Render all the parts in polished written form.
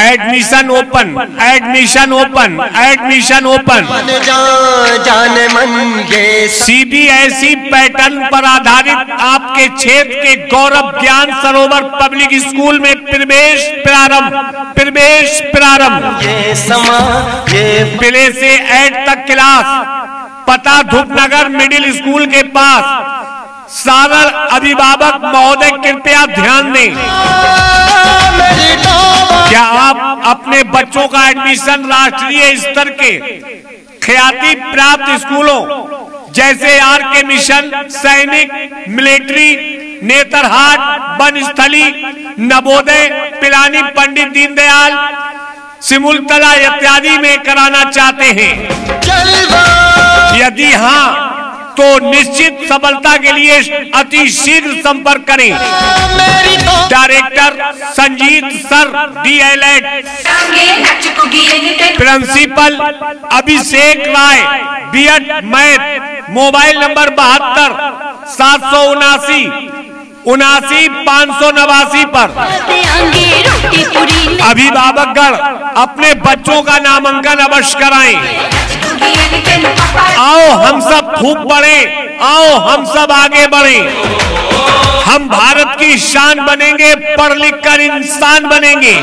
Admission open, admission open, admission open. CBSE pattern पर आधारित आपके क्षेत्र के गौरव ज्ञान सरोवर पब्लिक स्कूल में प्रवेश प्रारंभ, प्रवेश प्रारंभ। प्ले से 8 तक क्लास, पता धूपनगर मिडिल स्कूल के पास। सादर अभिभावक महोदय कृपया ध्यान दें। क्या आप अपने बच्चों का एडमिशन राष्ट्रीय स्तर के ख्याति प्राप्त स्कूलों जैसे आर के मिशन, सैनिक, मिलिट्री, नेतरहाट, बनस्थली, नवोदय, पिलानी, पंडित दीनदयाल, सिमुलतला इत्यादि में कराना चाहते हैं? यदि हाँ तो निश्चित सफलता के लिए अति शीघ्र संपर्क करें। Director Sanjeet sir, DLED। Principal Abhishek Rai, B.Ed math. Mobile number 72 779 79 589 पर। अभिभावकगण अपने बच्चों का नामांकन अवश्य कराएं। आओ हम सब खूब बढ़ें, आओ हम सब आगे बढ़ें। हम भारत की शान बनेंगे, पढ़ लिख कर इंसान बनेंगे।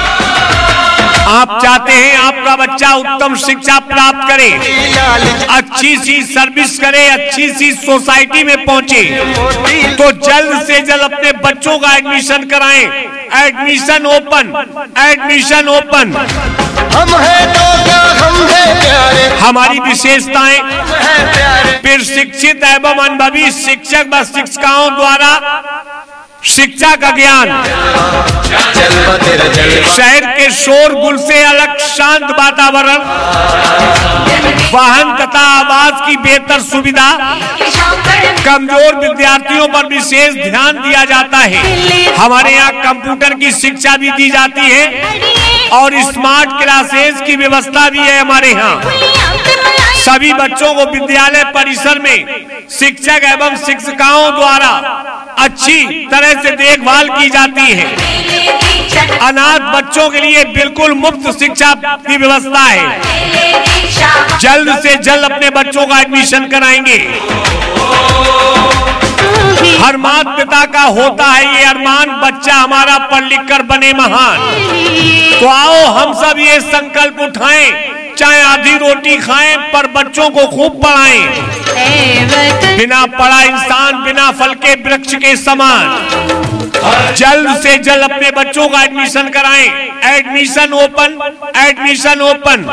आप चाहते हैं आपका बच्चा उत्तम शिक्षा प्राप्त करे, अच्छी सी सर्विस करे, अच्छी सी सोसाइटी में पहुंचे, तो जल्द से जल्द अपने बच्चों का एडमिशन कराएं। Admission open, admission open. हम हैं तो क्या, हम हैं प्यारे। हमारी विशेषताएं प्रशिक्षित एवं अनुभवी शिक्षक व शिक्षिकाओं द्वारा शिक्षा का ज्ञान, शहर के शोरगुल से अलग शांत वातावरण, वाहन तथा आवास की बेहतर सुविधा, कमजोर विद्यार्थियों पर विशेष ध्यान दिया जाता है। हमारे यहाँ कंप्यूटर की शिक्षा भी दी जाती है और स्मार्ट क्लासेस की व्यवस्था भी है हमारे यहाँ। सभी बच्चों को विद्यालय परिसर में शिक्षक एवं शिक्षिकाओं द्वारा अच्छी तरह से देखभाल की जाती है। अनाथ बच्चों के लिए बिल्कुल मुफ्त शिक्षा की व्यवस्था है। जल्द से जल्द अपने बच्चों का एडमिशन कराएंगे। हर माता पिता का होता है ये अरमान, बच्चा हमारा पढ़ लिख कर बने महान। तो आओ हम सब ये संकल्प उठाएं, चाहे आधी रोटी खाएं पर बच्चों को खूब पढ़ाएं। बिना पढ़ा इंसान बिना फल के वृक्ष के समान। जल्द से जल्द अपने बच्चों का एडमिशन कराएं। Admission open, admission open.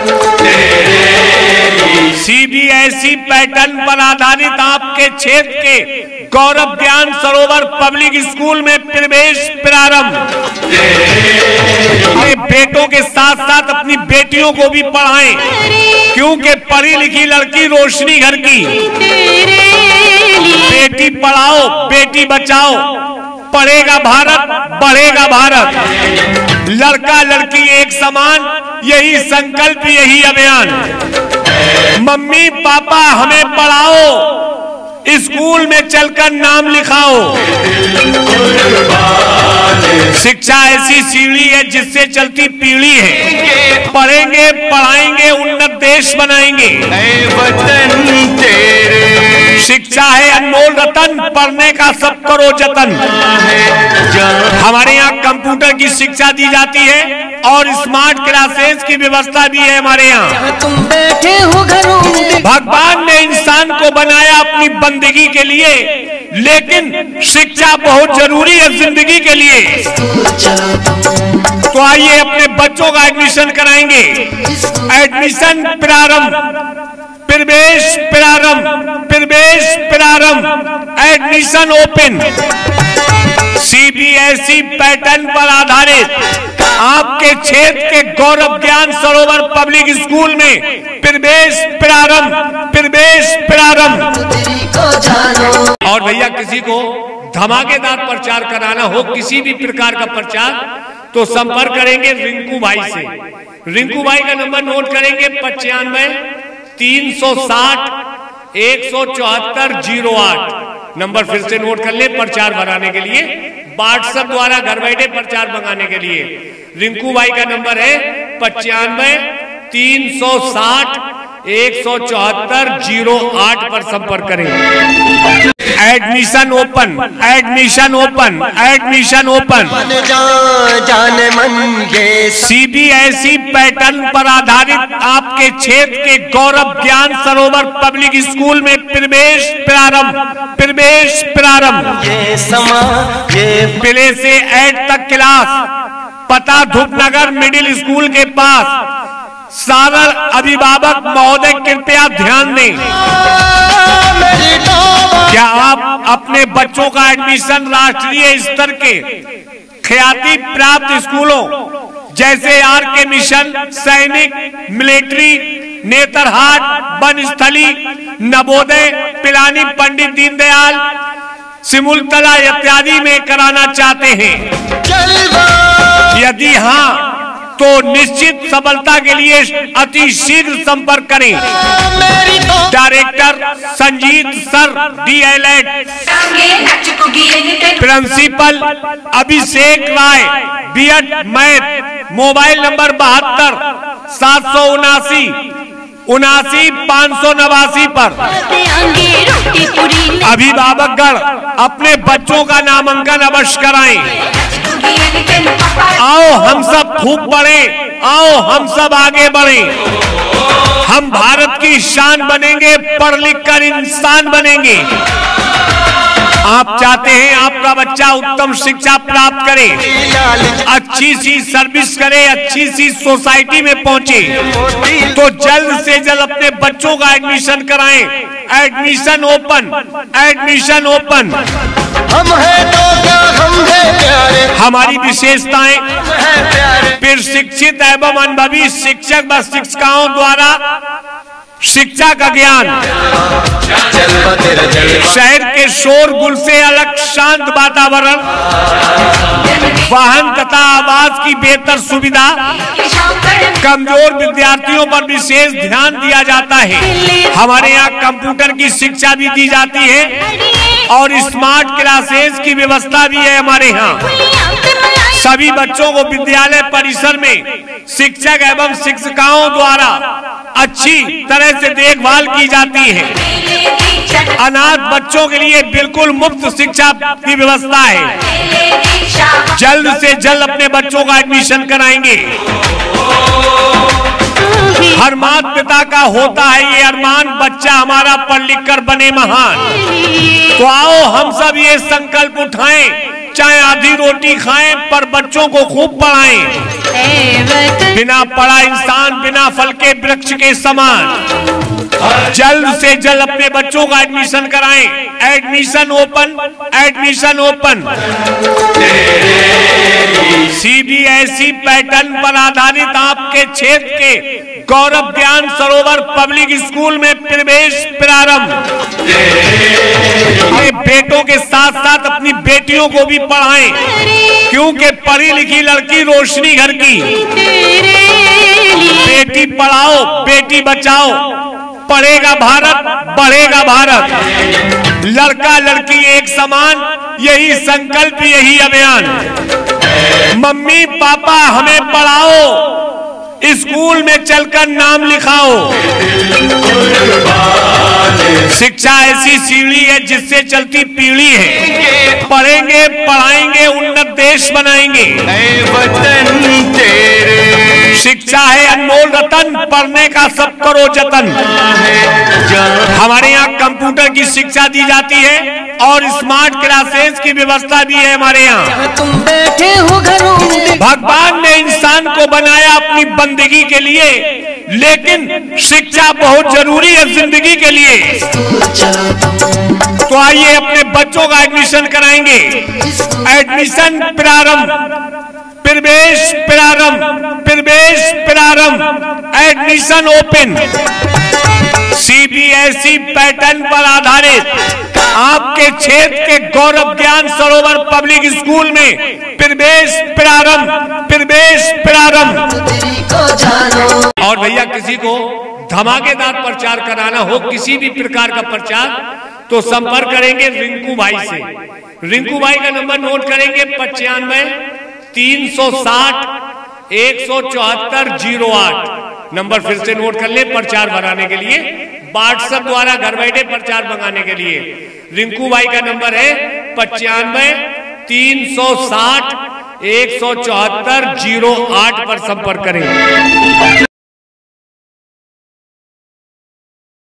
CBSE pattern पर आधारित आपके क्षेत्र के गौरव ज्ञान सरोवर पब्लिक स्कूल में प्रवेश प्रारंभ। अपने बेटों के साथ साथ अपनी बेटियों को भी पढ़ाएं, क्योंकि पढ़ी लिखी लड़की रोशनी घर की। बेटी पढ़ाओ, बेटी बचाओ, पढ़ेगा भारत, बढ़ेगा भारत। लड़का लड़की एक समान, यही संकल्प, यही अभियान। मम्मी पापा हमें पढ़ाओ, स्कूल में चलकर नाम लिखाओ। शिक्षा ऐसी सीढ़ी है जिससे चलती पीढ़ी है। पढ़ेंगे, पढ़ाएंगे, उन्नत देश बनाएंगे। शिक्षा है अनमोल रतन, पढ़ने का सब करो जतन। हमारे यहाँ कंप्यूटर की शिक्षा दी जाती है और स्मार्ट क्लासेस की व्यवस्था भी है हमारे यहाँ। तुम बैठे हो घरों में। भगवान ने इंसान को बनाया अपनी बंदगी के लिए, लेकिन शिक्षा बहुत जरूरी है जिंदगी के लिए। तो आइए अपने बच्चों का एडमिशन कराएंगे। एडमिशन प्रारंभ, प्रवेश प्रारंभ, प्रवेश प्रारंभ। Admission open. सीबीएसई पैटर्न पर आधारित आपके क्षेत्र के गौरव ज्ञान सरोवर पब्लिक स्कूल में प्रवेश प्रारंभ, प्रवेश प्रारंभ। और भैया किसी को धमाकेदार प्रचार कराना हो, किसी भी प्रकार का प्रचार, तो संपर्क करेंगे रिंकू भाई से। रिंकू भाई का नंबर नोट करेंगे 95 360 174 08। नंबर फिर से नोट कर ले प्रचार बढ़ाने के लिए। व्हाट्सएप द्वारा घर बैठे प्रचार मंगाने के लिए रिंकू भाई का नंबर है 95-360-174-08 पर संपर्क करें। Admission open, admission open, admission open. जाने मन ये सीबीएसई पैटर्न पर आधारित आपके क्षेत्र के गौरव ज्ञान सरोवर पब्लिक स्कूल में प्रवेश प्रारंभ, प्रवेश प्रारंभ। ये समा ये प्ले से 8 तक क्लास, पता धूपनगर मिडिल स्कूल के पास। सादर अभिभावक महोदय कृपया ध्यान दें। क्या आप अपने बच्चों का एडमिशन राष्ट्रीय स्तर के ख्याति प्राप्त स्कूलों जैसे आर.के. मिशन, सैनिक, मिलिट्री, नेतरहाट, बनस्थली, नवोदय, पिलानी पंडित दीनदयाल, सिमुलतला इत्यादि में कराना चाहते हैं? यदि हाँ तो निश्चित सफलता के लिए अति शीघ्र संपर्क करें। Director Sanjeet sir DLED, principal Abhishek Rai B.Ed math, mobile number 72-779-79-589 पर। अभिभावकगण अपने बच्चों का नामांकन अवश्य कराएं। आओ हम सब खूब बढ़े, आओ हम सब आगे बढ़े। हम भारत की शान बनेंगे, पढ़ लिख कर इंसान बनेंगे। आप चाहते हैं आपका बच्चा उत्तम शिक्षा प्राप्त करे, अच्छी सी सर्विस करे, अच्छी सी सोसाइटी में पहुंचे, तो जल्द से जल्द अपने बच्चों का एडमिशन कराएं। Admission open, admission open. हम हैं तो क्या हम हैं प्यारे, हमारी विशेषताएं फिर शिक्षित एवं अनुभवी शिक्षक व शिक्षिकाओं द्वारा शिक्षा का ज्ञान, शहर के शोरगुल से अलग शांत वातावरण, वाहन तथा आवास की बेहतर सुविधा, कमजोर विद्यार्थियों पर विशेष ध्यान दिया जाता है। हमारे यहाँ कंप्यूटर की शिक्षा भी दी जाती है और स्मार्ट क्लासेस की व्यवस्था भी है हमारे यहाँ। सभी बच्चों को विद्यालय परिसर में शिक्षक एवं शिक्षिकाओं द्वारा अच्छी तरह से देखभाल की जाती है। अनाथ बच्चों के लिए बिल्कुल मुफ्त शिक्षा की व्यवस्था है। जल्द से जल्द अपने बच्चों का एडमिशन कराएंगे। हर माता पिता का होता है ये अरमान, बच्चा हमारा पढ़ लिख कर बने महान। तो आओ हम सब ये संकल्प उठाएं, चाहे आधी रोटी खाएं पर बच्चों को खूब पढ़ाएं। बिना पढ़ा इंसान बिना फल के वृक्ष के समान। जल्द से जल्द अपने बच्चों का एडमिशन कराएं। Admission open, admission open. CBSE pattern पर आधारित आपके क्षेत्र के गौरव ज्ञान सरोवर पब्लिक स्कूल में प्रवेश प्रारंभ। अपने बेटों के साथ साथ अपनी बेटियों को भी पढ़ाएं, क्योंकि पढ़ी लिखी लड़की रोशनी घर की। बेटी पढ़ाओ, बेटी बचाओ, पढ़ेगा भारत, बढ़ेगा भारत। लड़का लड़की एक समान, यही संकल्प, यही अभियान। मम्मी पापा हमें पढ़ाओ, स्कूल में चलकर नाम लिखाओ। शिक्षा ऐसी सीढ़ी है जिससे चलती पीढ़ी है। पढ़ेंगे, पढ़ाएंगे, उन्नत देश बनाएंगे। शिक्षा है अनमोल रतन, पढ़ने का सब करो जतन। हमारे यहाँ कंप्यूटर की शिक्षा दी जाती है और स्मार्ट क्लासेस की व्यवस्था भी है हमारे यहाँ। तुम बैठे हो घरों में, भगवान ने इंसान को बनाया अपनी बंदगी के लिए, लेकिन शिक्षा बहुत जरूरी है जिंदगी के लिए। तो आइए अपने बच्चों का एडमिशन कराएंगे। एडमिशन प्रारंभ, प्रवेश प्रारंभ, प्रवेश प्रारंभ। Admission open. सीबीएसई पैटर्न पर आधारित आपके क्षेत्र के गौरव ज्ञान सरोवर पब्लिक स्कूल में प्रवेश प्रारंभ, प्रवेश प्रारंभ। और भैया किसी को धमाकेदार प्रचार कराना हो, किसी भी प्रकार का प्रचार, तो संपर्क करेंगे रिंकू भाई से। रिंकू भाई का नंबर नोट करेंगे 95 360 174 08। नंबर फिर से नोट कर ले प्रचार बनाने के लिए, व्हाट्सएप द्वारा घर बैठे प्रचार मंगाने के लिए। रिंकू भाई का नंबर है 95 360 174 08 पर संपर्क करें।